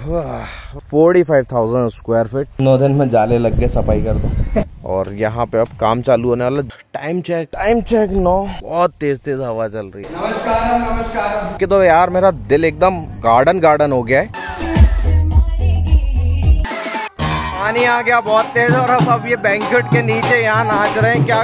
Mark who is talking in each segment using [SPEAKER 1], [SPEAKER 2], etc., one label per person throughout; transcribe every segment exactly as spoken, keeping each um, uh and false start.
[SPEAKER 1] Forty five thousand square feet. नौ दिन में जाले लग गए, सफाई कर दो। और यहाँ पे अब काम चालू होने वाला। टाइम चेक टाइम चेक नौ। बहुत तेज तेज हवा चल रही है।
[SPEAKER 2] नमस्कार नमस्कार।
[SPEAKER 1] कि तो यार मेरा दिल एकदम गार्डन गार्डन हो गया है। पानी आ गया बहुत तेज और अब अब ये बैंक्वेट के नीचे यहाँ नाच रहे हैं क्या।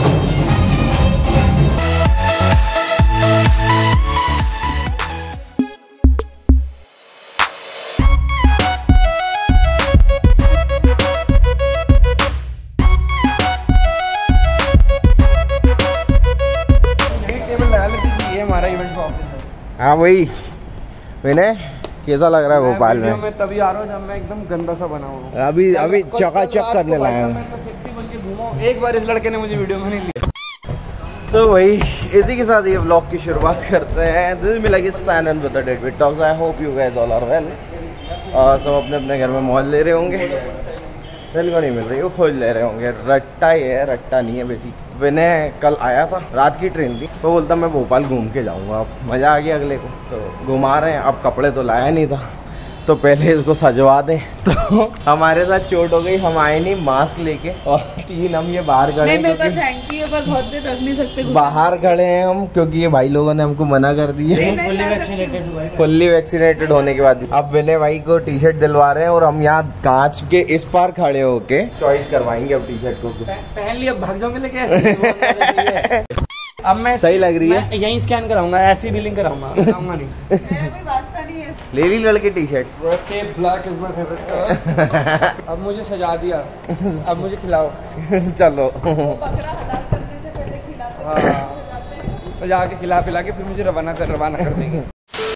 [SPEAKER 1] हाँ वही विनय, कैसा लग रहा है भोपाल में?
[SPEAKER 2] मैं तभी आ रहा हूँ जब मैं एकदम गंदा सा बना हुआ।
[SPEAKER 1] अभी अभी चकाचक करने लाया हूँ।
[SPEAKER 2] एक बार इस लड़के ने मुझे वीडियो में नहीं लिया।
[SPEAKER 1] तो वही इसी के साथ ये व्लॉग की शुरुआत करते हैं। This is me like sign with the David talks. I hope you guys all are well. सब अपने अपने घर में मौज ले रहे होंगे। दिल को नहीं मिल रही, वो खोज ले रहे होंगे। रट्टा ही है, रट्टा नहीं है बेसिक। विनय कल आया था, रात की ट्रेन थी, तो बोलता मैं भोपाल घूम के जाऊंगा। अब मज़ा आ गया अगले को, तो घुमा रहे हैं। अब कपड़े तो लाया नहीं था, तो पहले इसको सजवा दें। तो हमारे साथ चोट हो गई, हम आए नहीं मास्क लेके और तीन हम ये बाहर खड़े हैं।
[SPEAKER 3] मेरे पास हैंकी है पर बहुत देर रख नहीं सकते।
[SPEAKER 1] बाहर खड़े हैं हम क्योंकि ये भाई लोगों ने हमको मना कर दिया।
[SPEAKER 2] फुल्ली वैक्सीनेटेड हुआ है।
[SPEAKER 1] फुल्ली वैक्सीनेटेड होने के बाद अब विनय भाई को टी शर्ट दिलवा रहे हैं और हम यहाँ कांच के इस पार खड़े होके चॉइस करवाएंगे अब टी शर्ट को।
[SPEAKER 2] पहन लिया, भाग जाओगे लेके ऐसे। अब मैं
[SPEAKER 1] सही लग रही है।
[SPEAKER 2] यहीं स्कैन कराऊंगा, ऐसी डीलिंग कराऊंगा, कराऊंगा नहीं।
[SPEAKER 3] मेरा कोई वास्ता नहीं है।
[SPEAKER 1] ले ली लड़के T shirt.
[SPEAKER 2] Black is my favourite colour. अब मुझे सजा दिया, अब मुझे खिलाओ।
[SPEAKER 1] चलो
[SPEAKER 3] बकरा हलाल करने से पहले खिलाते हैं,
[SPEAKER 2] सजा के खिला पिला के फिर मुझे रवाना कर रवाना कर देंगे।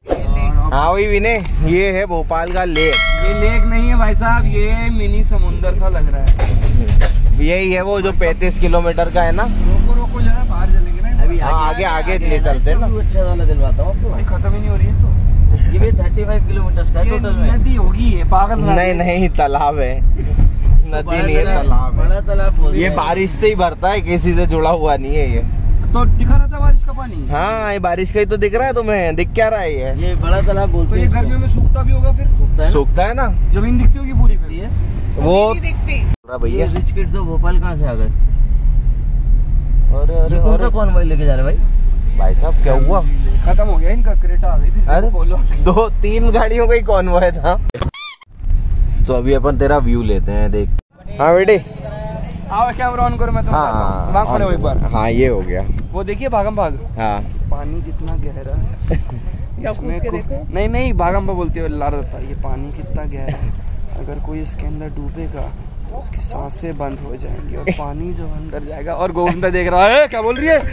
[SPEAKER 1] हाँ वही विनय, ये है भोपाल का लेक।
[SPEAKER 2] ये लेक नहीं है भाई साहब, ये मिनी समुंदर सा लग रहा है।
[SPEAKER 1] यही है वो जो पैंतीस किलोमीटर का है ना।
[SPEAKER 2] रोको रोको जरा, बाहर चलेंगे ना अभी।
[SPEAKER 1] आगे आगे ले चलते हैं ना।
[SPEAKER 4] अच्छा वाला दिलवाता हूँ आपको।
[SPEAKER 2] भाई खत्म ही नहीं हो रही है तो।
[SPEAKER 4] ये भी पैंतीस किलोमीटर का टोटल में।
[SPEAKER 2] नदी होगी ये, पागल।
[SPEAKER 1] नहीं नहीं, तालाब है। नदी नहीं है, तालाब है।
[SPEAKER 4] बड़ा तालाब।
[SPEAKER 1] ये बारिश से ही भरता है, किसी से जुड़ा हुआ नहीं है ये।
[SPEAKER 2] तो दिखा रहा था बारिश का पानी।
[SPEAKER 1] हाँ ये बारिश का ही तो दिख रहा है तुम्हें। दिख क्या रहा है ये?
[SPEAKER 4] ये बड़ा तालाब बोलते
[SPEAKER 2] तो
[SPEAKER 4] हैं।
[SPEAKER 2] ये गर्मियों में सूखता भी होगा फिर?
[SPEAKER 4] सूखता है,
[SPEAKER 1] सूखता है ना।
[SPEAKER 2] जमीन दिखती होगी पूरी फिर।
[SPEAKER 4] है
[SPEAKER 1] वो
[SPEAKER 3] दिखती।
[SPEAKER 1] भैया
[SPEAKER 4] रिच किड तो भोपाल कहाँ से आ गए?
[SPEAKER 1] अरे अरे
[SPEAKER 4] कौन सा कौन भाई लेके जा रहे भाई?
[SPEAKER 1] भाई साहब क्या हुआ?
[SPEAKER 2] खत्म हो गया इनका, क्रेटा आ गई थी।
[SPEAKER 1] अरे
[SPEAKER 2] बोलो,
[SPEAKER 1] दो तीन गाड़ियों का ही कॉन्वॉय था। तो अभी अपन तेरा व्यू लेते हैं, देख। हाँ बेटे,
[SPEAKER 2] आओ कैमरा ऑन करो। मैं तो
[SPEAKER 1] हाँ
[SPEAKER 2] वहाँ खड़े हो एक बार।
[SPEAKER 1] हाँ ये हो गया।
[SPEAKER 2] वो देखिए भागम भाग।
[SPEAKER 1] हाँ
[SPEAKER 2] पानी कितना गहरा है इसमें। नहीं नहीं, भागम भाग बोलते हुए ला रहा था। ये पानी कितना गहरा है, अगर कोई इसके अंदर डूबेगा तो उसकी सांसें बंद हो जाएंगी और पानी जो अंदर जाएगा। और गोविंदा देख रहा है, क्या बोल रही है?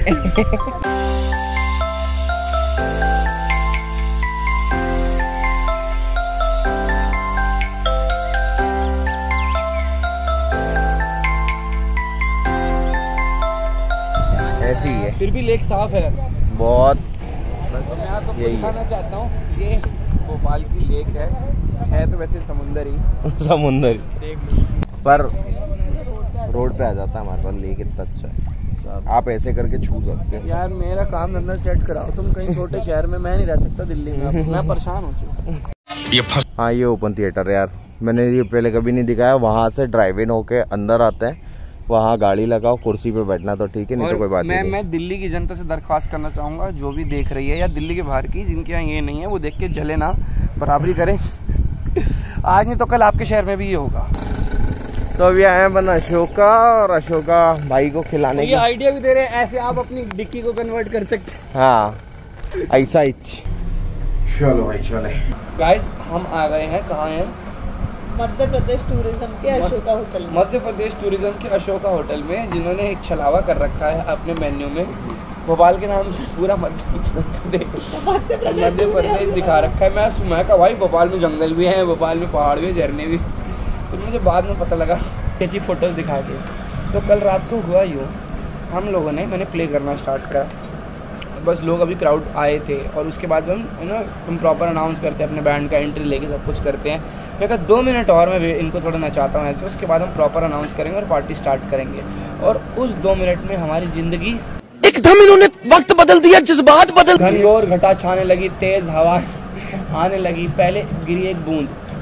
[SPEAKER 1] ऐसी ही है।
[SPEAKER 2] फिर भी लेक साफ है
[SPEAKER 1] बहुत।
[SPEAKER 2] तो मैं आपको
[SPEAKER 1] यही है।
[SPEAKER 2] दिखाना चाहता हूँ, ये भोपाल की लेक है। है तो वैसे समुंदर ही,
[SPEAKER 1] समुंदर
[SPEAKER 2] देख लो।
[SPEAKER 1] पर रोड पे आ जाता है हमारे पास। लेक इतना अच्छा है, आप ऐसे करके छू सकते हैं।
[SPEAKER 2] यार मेरा काम धंधा सेट कराओ तुम कहीं छोटे शहर में। मैं नहीं रह सकता दिल्ली में, मैं परेशान हो चुका।
[SPEAKER 1] हाँ ये ओपन थिएटर है यार, मैंने ये पहले कभी नहीं दिखाया। वहाँ से ड्राइव इन होके अंदर आते हैं, वहाँ गाड़ी लगाओ, कुर्सी पे बैठना तो ठीक है, नहीं तो कोई बात
[SPEAKER 2] मैं
[SPEAKER 1] नहीं।
[SPEAKER 2] मैं दिल्ली की जनता से दरख्वास्त करना चाहूँगा, जो भी देख रही है या दिल्ली के बाहर की जिनके यहाँ ये नहीं है, वो देख के जले ना, बराबरी करें। आज नहीं तो कल आपके शहर में भी ये होगा।
[SPEAKER 1] तो अभी आए बन अशोका, और अशोका भाई को खिलाने
[SPEAKER 2] ये
[SPEAKER 1] की
[SPEAKER 2] आइडिया भी दे रहे हैं, ऐसे आप अपनी डिक्की को कन्वर्ट कर सकते हैं।
[SPEAKER 1] हाँ ऐसा ही। चलो भाई चले।
[SPEAKER 2] गाइस हम आ गए हैं, कहाँ हैं?
[SPEAKER 3] मध्य प्रदेश टूरिज्म के अशोका होटल में।
[SPEAKER 2] मध्य प्रदेश टूरिज्म के अशोका होटल में, जिन्होंने एक छलावा कर रखा है अपने मेन्यू में। भोपाल के नाम पूरा मध्य प्रदेश मध्य प्रदेश दिखा रखा है। मैं सुना का भाई भोपाल में जंगल भी है, भोपाल में पहाड़ भी, झरने भी। तो मुझे बाद में पता लगा, अच्छी फोटोज दिखा के। तो कल रात को हुआ यूँ, हम लोगों ने मैंने प्ले करना स्टार्ट करा, बस लोग अभी क्राउड आए थे और उसके बाद हम है ना हम प्रॉपर अनाउंस करते हैं, अपने बैंड का एंट्री लेके सब कुछ करते हैं। मैं कहा दो मिनट और मैं इनको थोड़ा नचाता हूँ ऐसे, उसके बाद हम प्रॉपर अनाउंस करेंगे और पार्टी स्टार्ट करेंगे। और उस दो मिनट में हमारी ज़िंदगी एकदम इन्होंने वक्त बदल दिया, जज्बात बदल। घनघोर घटा छाने लगी, तेज़ हवा आने लगी, पहले गिरी एक बूंद,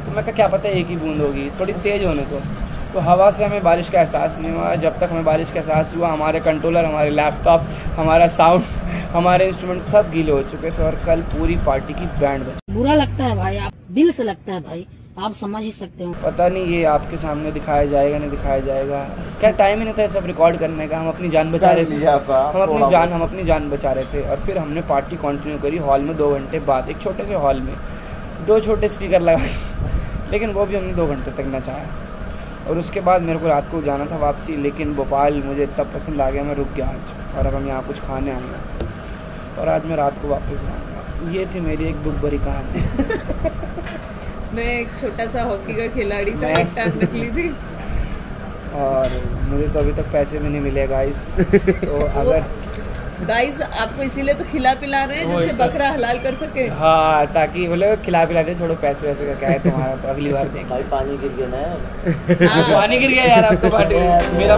[SPEAKER 2] तो मैं कहा क्या पता एक ही बूंद होगी, थोड़ी तेज़ होने को। तो हवा से हमें बारिश का एहसास नहीं हुआ। जब तक हमें बारिश का एहसास हुआ हमारे कंट्रोलर, हमारे लैपटॉप, हमारा साउंड, हमारे इंस्ट्रूमेंट सब गीले हो चुके थे और कल पूरी पार्टी की बैंड बजी।
[SPEAKER 5] बुरा लगता है भाई, आप दिल से लगता है भाई, आप समझ ही सकते हो।
[SPEAKER 2] पता नहीं ये आपके सामने दिखाया जाएगा नहीं दिखाया जाएगा, क्या टाइम ही नहीं था सब रिकॉर्ड करने का। हम अपनी जान बचा रहे थे, हम अपनी जान हम अपनी जान बचा रहे थे। और फिर हमने पार्टी कंटिन्यू करी हॉल में दो घंटे बाद, एक छोटे से हॉल में दो छोटे स्पीकर लगाए, लेकिन वो भी हमने दो घंटे तक नचाया। और उसके बाद मेरे को रात को जाना था वापसी, लेकिन भोपाल मुझे इतना पसंद आ गया, मैं रुक गया आज। और अब हम यहाँ कुछ खाने आएंगे और आज मैं रात को वापस जाऊँगा। ये थी मेरी एक दुख भरी कहानी।
[SPEAKER 3] मैं एक छोटा सा हॉकी का खिलाड़ी था, एक टांग निकली थी
[SPEAKER 2] और मुझे तो अभी तक पैसे भी नहीं मिले गाइस। तो अगर
[SPEAKER 3] गाइस आपको इसीलिए तो खिला पिला रहे हैं जिससे बकरा हलाल कर सके।
[SPEAKER 2] हाँ, ताकि बोले खिला पिला दे, छोड़ो पैसे वैसे का क्या है तुम्हारा, तो अगली बार देंगे।
[SPEAKER 4] भाई पानी गिर गया ना,
[SPEAKER 3] हाँ।
[SPEAKER 2] पानी गिर गया यार आपको पार्टी में। मेरा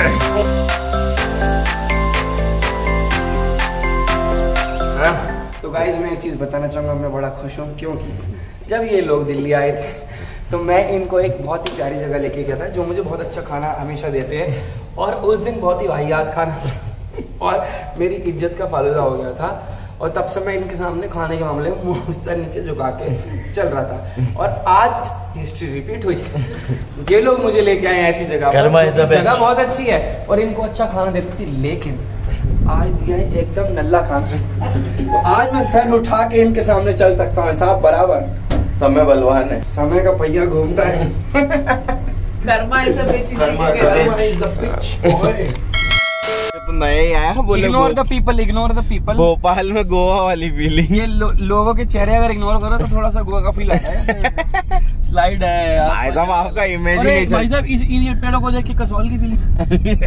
[SPEAKER 2] तो गाइस मैं एक चीज़ बताना चाहूँगा, मैं बड़ा खुश हूँ क्योंकि जब ये लोग दिल्ली आए थे तो मैं इनको एक बहुत ही प्यारी जगह लेके गया था जो मुझे बहुत अच्छा खाना हमेशा देते हैं। और उस दिन बहुत ही वाहियात खाना था और मेरी इज्जत का फालूदा हो गया था। और तब से मैं इनके सामने खाने के मामले में मुँह सर नीचे झुका के चल रहा था। और आज हिस्ट्री रिपीट हुई, ये लोग मुझे लेके आए ऐसी जगह पर, जगह बहुत अच्छी है और इनको अच्छा खाना देती थी, लेकिन आज दिया है एकदम नल्ला खाना। तो आज मैं सर उठा के इनके सामने चल सकता हूँ साहब बराबर।
[SPEAKER 1] समय बलवान है,
[SPEAKER 2] समय का पहिया घूमता है।
[SPEAKER 3] कर्मा ऐसा बेची
[SPEAKER 1] तो नया ही आया बोले
[SPEAKER 2] ignore the people, ignore the people.
[SPEAKER 1] Bhopal में गोवा वाली फीलिंग।
[SPEAKER 2] ये लो, लोगों के चेहरे अगर इग्नोर करो तो थोड़ा सा गोवा का फील आता है। स्लाइड है
[SPEAKER 1] भाई साहब आपका इमेजिनेशन।
[SPEAKER 2] भाई साहब इस इन पेड़ों को देख के कसौल की फीलिंग।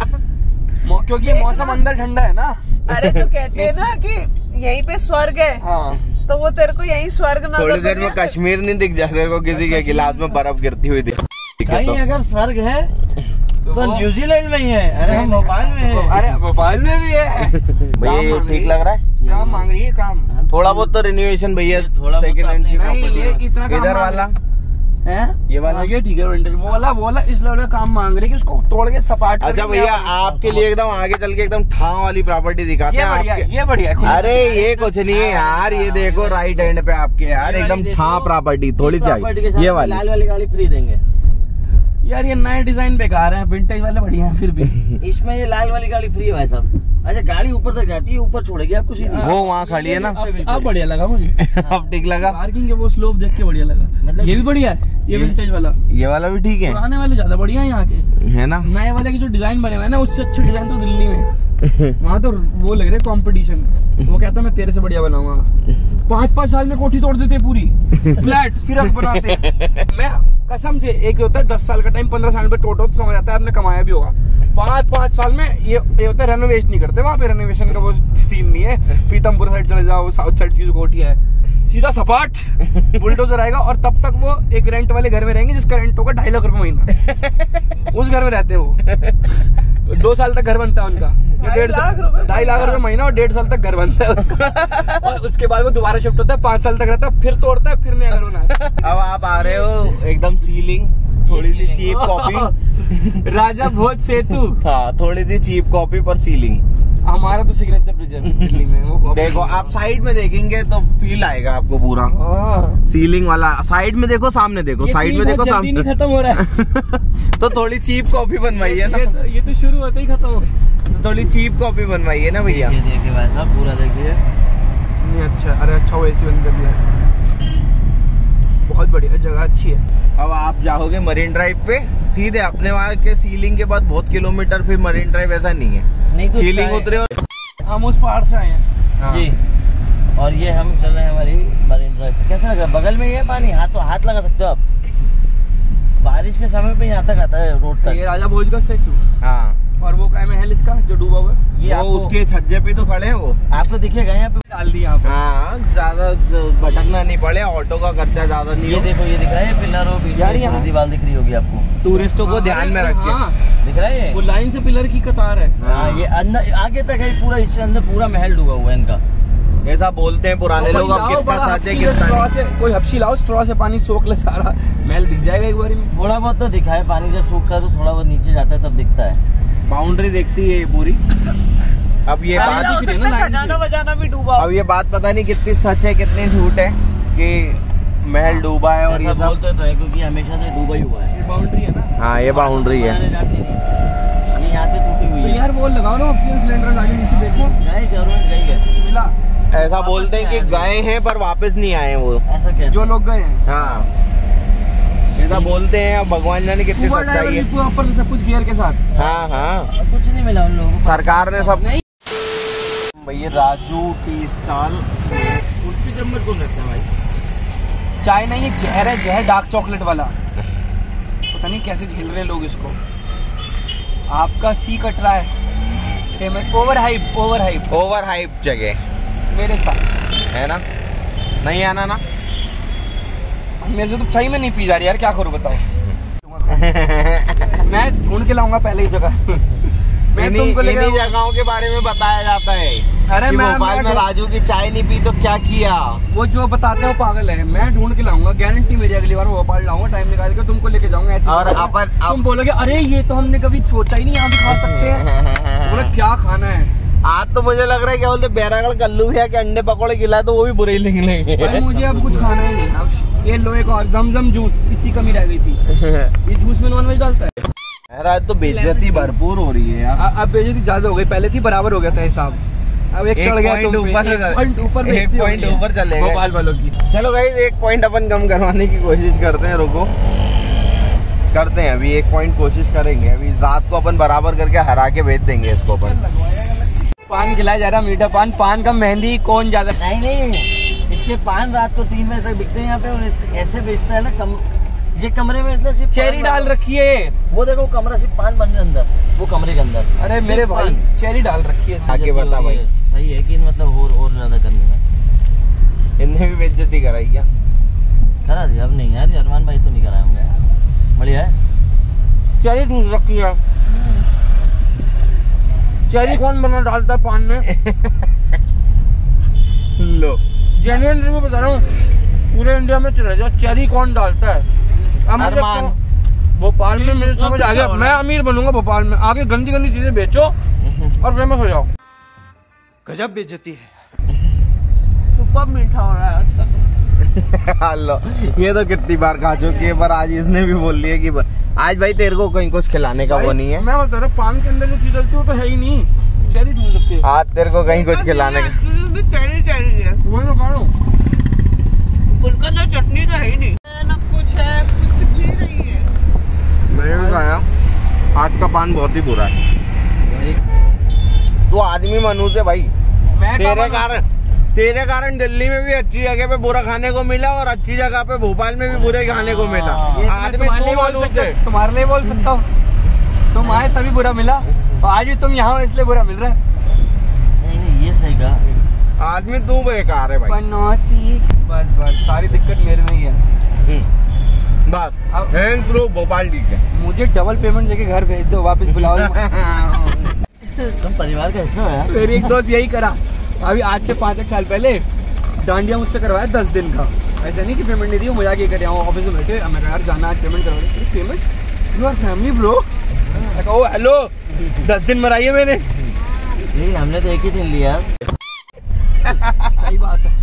[SPEAKER 2] क्योंकि ये मौसम अंदर ठंडा है ना।
[SPEAKER 3] अरे तो कहते हैं ना कि यहीं पे स्वर्ग है,
[SPEAKER 2] हाँ
[SPEAKER 3] तो वो तेरे को यहीं स्वर्ग नजर
[SPEAKER 1] थोड़ी देर में कश्मीर नहीं दिख जाए तेरे को, किसी के गिलास में बर्फ गिरती हुई दिख।
[SPEAKER 4] कहीं अगर स्वर्ग है
[SPEAKER 2] तो
[SPEAKER 4] तो न्यूजीलैंड में ही है। अरे हम भोपाल में है।
[SPEAKER 2] अरे भोपाल में भी है।
[SPEAKER 1] भैया ये ठीक लग रहा है,
[SPEAKER 2] काम मांग रही है काम।
[SPEAKER 1] थोड़ा बहुत तो रिन्यूएशन भैया,
[SPEAKER 4] थोड़ा
[SPEAKER 1] सेकंड हैंड की
[SPEAKER 2] नहीं, ये
[SPEAKER 1] प्रॉपर्टी
[SPEAKER 2] इतना काम
[SPEAKER 1] इधर
[SPEAKER 2] मांग-
[SPEAKER 1] वाला
[SPEAKER 2] है
[SPEAKER 1] ये वाला
[SPEAKER 2] ये ठीक है विंटेज, वो वाला वो वाला इस लेवल का काम मांग रहे कि उसको तोड़ के सपाट
[SPEAKER 1] अच्छा
[SPEAKER 2] करके
[SPEAKER 1] भैया
[SPEAKER 2] मैं-
[SPEAKER 1] आपके लिए एकदम आगे चल के एकदम ठाव वाली प्रॉपर्टी दिखाते
[SPEAKER 2] ये
[SPEAKER 1] हैं
[SPEAKER 2] बढ़िया
[SPEAKER 1] आपके।
[SPEAKER 2] ये बढ़िया है।
[SPEAKER 1] अरे ये कुछ नहीं है यार, ये देखो राइट हैंड पे आपके यार
[SPEAKER 4] ये
[SPEAKER 1] एकदम
[SPEAKER 4] वाली
[SPEAKER 1] ठाव
[SPEAKER 4] देखो,
[SPEAKER 1] प्रॉपर्टी थोड़ी
[SPEAKER 4] प्रॉपर्टी के
[SPEAKER 1] चाहिए
[SPEAKER 4] साथ
[SPEAKER 1] ये वाली।
[SPEAKER 4] लाल वाली गाड़ी फ्री देंगे।
[SPEAKER 2] यार ये नए डिजाइन बेकार है, विंटेज वाले बढ़िया है फिर भी।
[SPEAKER 4] इसमें ये लाल वाली गाड़ी फ्री है भाई साहब। अच्छा गाड़ी ऊपर तक जाती है, ऊपर छोड़ेगी आपको सीधी।
[SPEAKER 1] वो वहाँ खड़ी है ना।
[SPEAKER 2] अब अब बढ़िया लगा मुझे।
[SPEAKER 1] अब ठीक लगा।
[SPEAKER 2] पार्किंग के वो स्लोप देख के बढ़िया लगा।
[SPEAKER 4] मतलब
[SPEAKER 2] ये भी बढ़िया है, ये
[SPEAKER 1] ये-
[SPEAKER 2] विंटेज वाला।
[SPEAKER 1] ये वाला भी ठीक है,
[SPEAKER 2] पुराने वाले ज्यादा बढ़िया है यहाँ के,
[SPEAKER 1] है ना।
[SPEAKER 2] नए वाले के जो डिजाइन बने हुए हैं ना उससे अच्छे डिजाइन तो दिल्ली में। वहाँ तो वो लग रहे कंपटीशन। वो कहता मैं तेरे से बढ़िया बनाऊंगा। पाँच पाँच साल में कोठी तोड़ देते पूरी फ्लैट, फिर अब बनाते। मैं कसम से, एक होता है दस साल का टाइम, पंद्रह साल पे टोटो तो समझ आता है आपने कमाया भी होगा। पाँच पाँच साल में ये ये होता है रेनोवेशन नहीं करते वहाँ पे, रेनोवेशन का वो सीन नहीं है। पीतमपुर साइड चले जाओ, साउथ साइड की जो कोठी है सीधा सपाट बुलडोजर आएगा और तब तक वो एक रेंट वाले घर में रहेंगे जिसका रेंट होगा ढाई लाख रुपए महीना। उस घर में रहते हैं वो। दो साल तक घर बनता है उनका, डेढ़
[SPEAKER 3] लाख रुपए
[SPEAKER 2] ढाई लाख रुपए महीना और डेढ़ साल तक घर बनता है उसका। और उसके बाद वो दोबारा शिफ्ट होता है, पाँच साल तक रहता है, फिर तोड़ता है, फिर नया घर होना है।
[SPEAKER 1] अब आप आ रहे हो एकदम सीलिंग, थोड़ी सी चीप कॉपी।
[SPEAKER 2] राजा भोज सेतु,
[SPEAKER 1] हाँ थोड़ी सी चीप कॉपी पर सीलिंग।
[SPEAKER 2] हमारा तो सिग्नेचर ब्रिज है दिल्ली में। वो copy
[SPEAKER 1] देखो
[SPEAKER 2] नहीं है।
[SPEAKER 1] आप साइड में देखेंगे तो फील आएगा आपको पूरा
[SPEAKER 2] हाँ।
[SPEAKER 1] सीलिंग वाला। साइड में देखो, सामने देखो,
[SPEAKER 2] ये
[SPEAKER 1] साइड
[SPEAKER 2] फील
[SPEAKER 1] में देखो,
[SPEAKER 2] बहुत जल्दी
[SPEAKER 1] सामने
[SPEAKER 2] नहीं खत्म हो रहा है।
[SPEAKER 1] तो थोड़ी चीप कॉपी बनवाई है ना,
[SPEAKER 2] ये तो, ये तो शुरू होते ही खत्म हो गया।
[SPEAKER 1] तो थोड़ी चीप कॉपी बनवाई है ना भैया।
[SPEAKER 4] ये देखिए भाई साहब पूरा देखिए।
[SPEAKER 2] नहीं अच्छा, अरे अच्छा वो एसी बंद कर दिया है। बहुत बढ़िया जगह, अच्छी है।
[SPEAKER 1] अब आप जाओगे मरीन ड्राइव पे सीधे, अपने वहाँ के सीलिंग के बाद बहुत किलोमीटर फिर मरीन ड्राइव ऐसा नहीं है।
[SPEAKER 4] नहीं तो
[SPEAKER 1] सीलिंग
[SPEAKER 4] चाहे-
[SPEAKER 1] उतरे और
[SPEAKER 2] हम उस पहाड़ से आए हैं।
[SPEAKER 1] हाँ।
[SPEAKER 4] जी। और ये हम चल रहे हैं हमारी मरीन ड्राइव पे। कैसा लग रहा है? बगल में ही है पानी, हाथ तो हाथ लगा सकते हो आप। बारिश के समय पे यहाँ तक आता है रोड
[SPEAKER 2] ये
[SPEAKER 4] तक।
[SPEAKER 2] राजा भोज का स्टैचू,
[SPEAKER 1] हाँ
[SPEAKER 2] और वो क्या महल इसका जो डूबा हुआ है,
[SPEAKER 4] ये
[SPEAKER 1] वो
[SPEAKER 4] आपको
[SPEAKER 1] उसके छज्जे पे तो खड़े हैं वो।
[SPEAKER 4] आपको दिखेगा यहाँ पे।
[SPEAKER 2] डाल दिया यहाँ पे।
[SPEAKER 1] हाँ ज्यादा भटकना नहीं पड़े, ऑटो का खर्चा ज्यादा नहीं
[SPEAKER 4] ये
[SPEAKER 1] हो।
[SPEAKER 4] देखो ये दिख रहा है पिलर और बीच
[SPEAKER 2] यार
[SPEAKER 4] में
[SPEAKER 2] यहाँ-
[SPEAKER 4] दीवार दिख रही होगी आपको।
[SPEAKER 1] टूरिस्टों को ध्यान में रख के।
[SPEAKER 2] हाँ,
[SPEAKER 4] दिख रहा है
[SPEAKER 2] वो
[SPEAKER 4] ये?
[SPEAKER 2] लाइन से पिलर की कतार है।
[SPEAKER 4] हाँ ये अंदर आगे तक है पूरा, इससे अंदर पूरा महल डूबा हुआ है इनका।
[SPEAKER 1] ऐसा बोलते हैं पुराने लोग, अब कितना सच है कितना
[SPEAKER 2] से कोई हप्सी लाओ, स्ट्रॉ से पानी सोख ले, सारा मैल दिख जाएगा एक बार में।
[SPEAKER 4] थोड़ा बहुत तो दिखा है पानी, जब सूखता है तो थोड़ा बहुत नीचे जाता है तब दिखता है।
[SPEAKER 1] बाउंड्री देखती है ये पूरी। अब ये बात
[SPEAKER 2] दिख रही है ना,
[SPEAKER 3] खजाना बजाना भी डूबा।
[SPEAKER 1] अब ये बात पता नहीं कितनी सच है कितनी झूठ है कि महल डूबा है और ये सब
[SPEAKER 4] बोलते तो है क्योंकि हमेशा से डूबा ही हुआ है।
[SPEAKER 2] ये बाउंड्री है ना।
[SPEAKER 1] हाँ ये बाउंड्री है,
[SPEAKER 4] ये यहाँ से टूटी हुई
[SPEAKER 2] तो
[SPEAKER 4] है।
[SPEAKER 2] यार वो लगाओ ना ऑक्सीजन सिलेंडर, लाके नीचे देखो
[SPEAKER 4] गए गवर्नमेंट गई है,
[SPEAKER 2] मिला।
[SPEAKER 1] ऐसा बोलते हैं कि गए हैं पर वापस नहीं आए वो,
[SPEAKER 4] ऐसा कहते
[SPEAKER 2] जो लोग गए हैं
[SPEAKER 1] हाँ ऐसा बोलते हैं। अब भगवान जाने कितनी
[SPEAKER 2] ऊबर
[SPEAKER 1] सच्चाई है।
[SPEAKER 2] ड्राइवर ऊपर सब कुछ गियर के साथ।
[SPEAKER 1] हाँ हाँ
[SPEAKER 4] कुछ नहीं मिला उन लोगों को।
[SPEAKER 1] सरकार ने सब
[SPEAKER 2] नहीं।
[SPEAKER 1] भैया राजू टी स्टॉल
[SPEAKER 4] कुल्फी चम्मच कौन रखता है भाई?
[SPEAKER 2] चाय नहीं, ये जहर है, जहर डार्क चॉकलेट वाला। पता नहीं कैसे झेल रहे हैं लोग इसको। आपका सी कट रहा है, famous over hype, over hype
[SPEAKER 1] over hype जगह
[SPEAKER 2] मेरे साथ से।
[SPEAKER 1] है ना, नहीं आना ना।
[SPEAKER 2] मेरे से तो सही में नहीं पी जा रही यार, क्या करूँ बताओ। मैं ढूंढ के लाऊंगा पहले ही जगह। मैं
[SPEAKER 1] इन्हीं
[SPEAKER 2] तुमको लेके
[SPEAKER 1] इन्हीं जगहों के बारे में बताया जाता है।
[SPEAKER 2] अरे
[SPEAKER 1] कि
[SPEAKER 2] मैं
[SPEAKER 1] भोपाल में
[SPEAKER 2] मैं
[SPEAKER 1] राजू की चाय नहीं पी तो क्या किया।
[SPEAKER 2] वो जो बताते हैं वो पागल है। मैं ढूंढ के लाऊंगा, गारंटी मेरी, अगली बार मैं भोपाल लाऊंगा, टाइम निकाल के तुमको लेके जाऊंगा। ऐसे
[SPEAKER 1] और अपन
[SPEAKER 2] तुम बोलोगे अरे ये तो हमने कभी सोचा ही नहीं, यहाँ भी खा सकते हैं। बोला क्या खाना है।
[SPEAKER 1] आज तो मुझे लग रहा है क्या बोलते बैरागढ़ कल्लू भैया के अंडे पकौड़े खिलाए तो वो भी बुरे ही निकलेंगे।
[SPEAKER 2] भाई मुझे अब कुछ खाना ही नहीं। अब ये लो एक और जमजम जूस, इसी कमी रह गई थी। ये जूस में नॉनवेज डालता है।
[SPEAKER 1] आज तो बेइज्जती भरपूर हो रही है यार।
[SPEAKER 2] अ- अब बेइज्जती ज्यादा हो गई, पहले थी बराबर हो गया था हिसाब। अब एक चढ़ गया
[SPEAKER 1] पॉइंट
[SPEAKER 2] तुम पे,
[SPEAKER 1] ऊपर
[SPEAKER 2] एक पॉइंट ऊपर
[SPEAKER 1] एक
[SPEAKER 2] बेइज्जती हो
[SPEAKER 1] पॉइंट
[SPEAKER 2] गई है
[SPEAKER 1] ऊपर चले गए
[SPEAKER 2] भोपाल वालों की।
[SPEAKER 1] चलो गाइस एक पॉइंट अपन कम करवाने की कोशिश करते हैं, रुको करते हैं अभी एक पॉइंट कोशिश करेंगे। अभी रात को अपन बराबर करके हरा के भेज देंगे इसको अपन।
[SPEAKER 2] पान खिलाया जा रहा, मीठा पान। पान का मेहंदी कौन ज्यादा।
[SPEAKER 4] नहीं नहीं, इसके पान रात को तीन बजे तक बिकते हैं यहाँ पे। और ऐसे बेचता है ना कम, ये कमरे में मतलब सिर्फ
[SPEAKER 2] चेरी
[SPEAKER 4] पान
[SPEAKER 2] डाल
[SPEAKER 4] बना-
[SPEAKER 2] रखी है।
[SPEAKER 4] वो देखो कमरा सिर्फ पान बन रहे अंदर, वो कमरे के अंदर।
[SPEAKER 2] अरे
[SPEAKER 4] सिर्फ
[SPEAKER 2] मेरे भाई
[SPEAKER 4] पान।
[SPEAKER 2] चेरी डाल रखी है।
[SPEAKER 1] आगे बता भाई।
[SPEAKER 4] सही है कि मतलब और और ज्यादा करने में
[SPEAKER 1] इनने भी बेइज्जती कराई क्या?
[SPEAKER 4] करा दिया। अब नहीं यार, अरमान भाई तो नहीं कराए होंगे यार। बढ़िया है।
[SPEAKER 2] चेरी दूध रखी है। चेरी कौन बना डालता है पान में?
[SPEAKER 1] लो
[SPEAKER 2] जेन्युइन रिव्यू बता रहा हूँ, पूरे इंडिया में चले जाओ, चेरी कौन डालता है? अब मुझे
[SPEAKER 1] अरमान।
[SPEAKER 2] क्यों- भोपाल में मेरे समझ आ गया, मैं अमीर बनूंगा भोपाल में। आगे गंदी गंदी चीजें बेचो और फेमस हो जाओ।
[SPEAKER 1] गजब बेइज्जती है।
[SPEAKER 3] सुपर मीठा हो रहा है आज का।
[SPEAKER 1] लो ये तो कितनी बार खा चुकी है, पर आज इसने भी बोल दिया कि ब- आज भाई तेरे को कहीं कुछ खिलाने का वो नहीं है।
[SPEAKER 2] मैं बता रहा हूँ, पान के अंदर जो चीज डलती है वो तो है ही नहीं। चेरी ढूंढ सकती है।
[SPEAKER 1] आज तेरे को कहीं कुछ खिलाने का
[SPEAKER 3] भी चेरी चेरी है,
[SPEAKER 2] मैं तो कह रहा हूँ
[SPEAKER 3] गुलकंद ना चटनी तो है ही नहीं, ना कुछ है, कुछ भी नहीं है।
[SPEAKER 1] मैंने भी खाया, आज का पान बहुत ही बुरा है। तू आदमी मनूस है भाई।
[SPEAKER 2] मैं
[SPEAKER 1] तेरे
[SPEAKER 2] कहा-
[SPEAKER 1] कारण तेरे कारण दिल्ली में भी अच्छी जगह पे बुरा खाने को मिला और अच्छी जगह पे भोपाल में भी बुरे खाने को मिला।
[SPEAKER 2] ये तो मैं
[SPEAKER 1] आदमी
[SPEAKER 2] तुम्हारे
[SPEAKER 1] तू
[SPEAKER 2] लिए बोल
[SPEAKER 1] मनूस
[SPEAKER 2] सकता-
[SPEAKER 1] है।
[SPEAKER 2] तुम्हारे लिए बोल सकता हूँ, तुम आए तभी बुरा मिला, और आज भी तुम यहाँ हो इसलिए बुरा मिल रहा है।
[SPEAKER 4] नहीं नहीं, ये सही कहा।
[SPEAKER 1] आदमी तू बेकार है भाई।
[SPEAKER 2] पनौती। बस बस सारी दिक्कत मेरे में ही है।
[SPEAKER 1] हम्म, बस
[SPEAKER 2] अब-
[SPEAKER 1] हैंग थ्रू भोपाल ठीक है।
[SPEAKER 2] मुझे डबल पेमेंट लेके घर भेज दो, वापस बुलाओ।
[SPEAKER 4] तुम परिवार का हिस्सा हो यार।
[SPEAKER 2] मेरी एक दोस्त यही करा, अभी आज से पाँच एक साल पहले डांडिया मुझसे करवाया दस दिन का। ऐसा नहीं कि पेमेंट नहीं दी, वो मजाक ये करे ऑफिस में बैठे, मैं कहा यार जाना आज पेमेंट करवा दे। Payment you are family bro. Oh hello, दस दिन मराई है मैंने।
[SPEAKER 4] नहीं हमने तो एक ही दिन लिया।
[SPEAKER 2] सही बात है।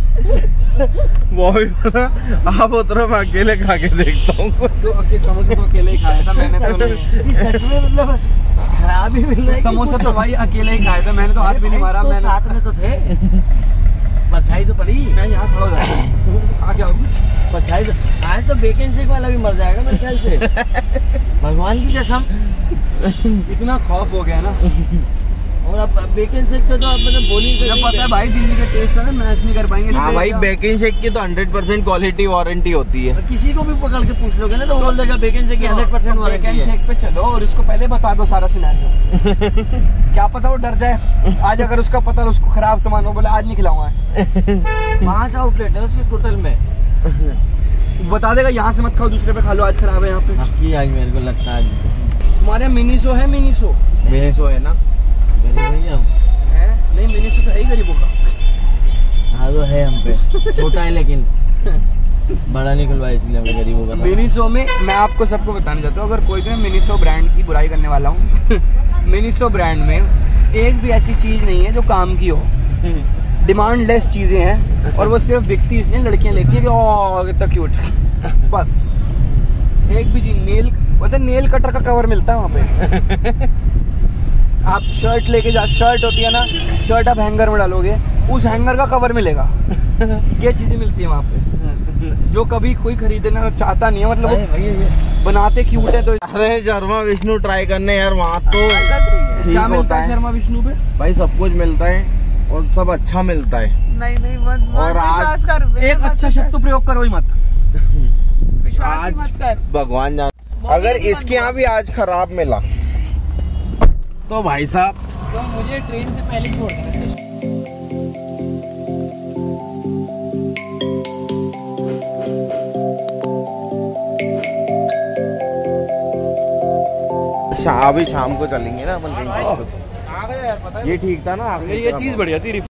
[SPEAKER 1] वो भी बोला, आप उतरो मैं अकेले खा के देखता हूँ कुछ।
[SPEAKER 2] तो अकेले समोसा तो अकेले ही खाया था मैंने तो नहीं।
[SPEAKER 4] सच में मतलब खराब ही मिल रहा है।
[SPEAKER 2] समोसा तो भाई अकेले ही खाया था, मैंने तो हाथ भी नहीं मारा।
[SPEAKER 4] तो
[SPEAKER 2] मैंने
[SPEAKER 4] साथ में तो थे, परछाई तो पड़ी।
[SPEAKER 2] मैं यहाँ खड़ा हो जाता हूँ। आ क्या कुछ
[SPEAKER 4] परछाई तो आज तो बेकन शेक वाला भी मर जाएगा मेरे ख्याल से। भगवान की कसम।
[SPEAKER 2] इतना खौफ हो गया ना।
[SPEAKER 4] और अब बेकन शेक का तो आप मतलब बोली
[SPEAKER 2] जब पता है भाई दिल्ली का टेस्ट है ना, मैच नहीं कर पाएंगे।
[SPEAKER 1] हाँ
[SPEAKER 2] इसलिए
[SPEAKER 1] भाई
[SPEAKER 2] क्या-
[SPEAKER 1] बेकिंग शेक की तो हंड्रेड परसेंट क्वालिटी वारंटी होती है।
[SPEAKER 4] किसी को भी पकड़ के पूछ लोगे ना तो वो बोल देगा बेकन शेक की हंड्रेड परसेंट
[SPEAKER 2] तो
[SPEAKER 4] वारंटी
[SPEAKER 2] बेकन
[SPEAKER 4] है।
[SPEAKER 2] शेक पे चलो और इसको पहले बता दो सारा सिनेरियो। क्या पता वो डर जाए। आज अगर उसका पता उसको खराब सामान हो, बोले आज नहीं खिलाऊंगा।
[SPEAKER 4] पांच आउटलेट है उसके टोटल में।
[SPEAKER 2] बता देगा यहाँ से मत खाओ, दूसरे पे खा लो, आज खराब है यहाँ पे।
[SPEAKER 4] सबकी आज मेरे को लगता है
[SPEAKER 2] तुम्हारे मिनीसो है, मिनीसो
[SPEAKER 1] मिनीसो है ना।
[SPEAKER 4] गरीब भैया
[SPEAKER 2] है नहीं, मिनीसो तो है ही गरीबों का।
[SPEAKER 4] हाँ तो है हम पे, छोटा है लेकिन बड़ा नहीं खुलवाया, इसलिए हमें गरीबों का।
[SPEAKER 2] मिनीसो में मैं आपको सबको बताना चाहता हूँ, अगर कोई भी मिनीसो ब्रांड की बुराई करने वाला हूँ मिनीसो ब्रांड में एक भी ऐसी चीज नहीं है जो काम की हो। डिमांड लेस चीजें हैं और वो सिर्फ बिकती इसलिए लड़कियां लेती है कि ओ कितना क्यूट बस। एक भी चीज नेल मतलब नेल कटर का कवर मिलता है वहाँ पे आप शर्ट लेके जा, शर्ट होती है ना, शर्ट आप हैंगर में डालोगे उस हैंगर का कवर मिलेगा ये चीजें मिलती है वहाँ पे जो कभी कोई खरीदना चाहता नहीं है, मतलब वो बनाते क्यूट है। तो
[SPEAKER 1] अरे शर्मा विष्णु ट्राई करने यार, वहाँ तो
[SPEAKER 2] क्या मिलता है शर्मा विष्णु पे
[SPEAKER 1] भाई? सब कुछ मिलता है और सब अच्छा मिलता है।
[SPEAKER 3] नहीं नहीं मत
[SPEAKER 1] और आज
[SPEAKER 3] कर,
[SPEAKER 2] एक अच्छा शब्द तो प्रयोग करो ही मत।
[SPEAKER 3] विश्वास
[SPEAKER 1] आज
[SPEAKER 3] मत कर।
[SPEAKER 1] भगवान जान, अगर इसके यहाँ भी आज खराब मिला तो भाई साहब
[SPEAKER 2] तो मुझे ट्रेन से पहले छोड़ देना।
[SPEAKER 1] अभी शाम को चलेंगे ना अपन। ये ठीक था ना?
[SPEAKER 2] ये चीज बढ़िया थी।